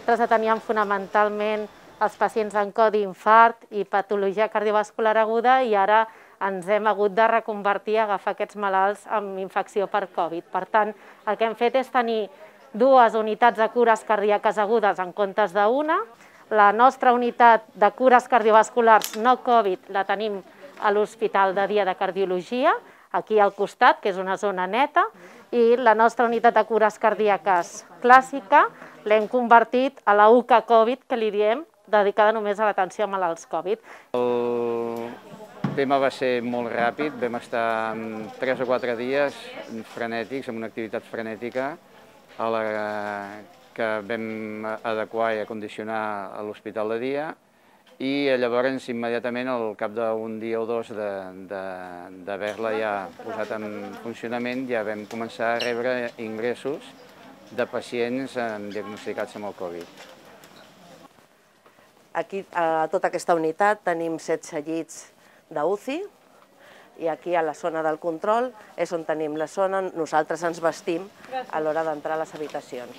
Nosaltres ateníem fonamentalment els pacients amb codi infart i patologia cardiovascular aguda i ara ens hem hagut de reconvertir a agafar aquests malalts amb infecció per Covid. Per tant, el que hem fet és tenir dues unitats de cures cardíaques agudes en comptes d'una. La nostra unitat de cures cardiovasculars no Covid la tenim a l'Hospital de Dia de Cardiologia, aquí al costat, que és una zona neta, i la nostra unitat de cures cardíaques clàssica l'hem convertit a la UCA Covid, que li diem, dedicada només a l'atenció a malalts Covid. El tema va ser molt ràpid, vam estar 3 o 4 dies frenètics, amb una activitat frenètica, a la que vam adequar i acondicionar a l'hospital de dia, i llavors immediatament al cap d'un dia o dos d'haver-la ja posat en funcionament ja vam començar a rebre ingressos de pacients diagnosticats amb el Covid. Aquí, a tota aquesta unitat, tenim 16 llits d'UCI i aquí a la zona del control és on tenim la zona on nosaltres ens vestim a l'hora d'entrar a les habitacions.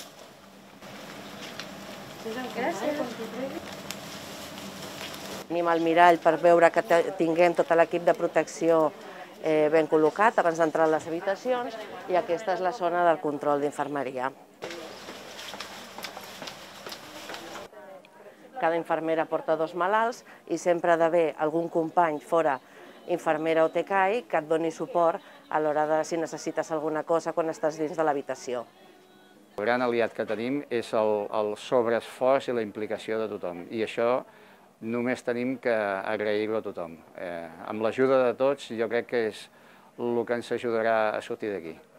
Tenim el mirall per veure que tinguem tot l'equip de protecció ben col·locat abans d'entrar a les habitacions i aquesta és la zona del control d'infermeria. Cada infermera porta 2 malalts i sempre ha d'haver algun company fora, infermera o TCAI, que et doni suport a l'hora de si necessites alguna cosa quan estàs dins de l'habitació. El gran aliat que tenim és el sobreesforç i la implicació de tothom, i això només tenim que agrair-ho a tothom. Amb l'ajuda de tots jo crec que és el que ens ajudarà a sortir d'aquí.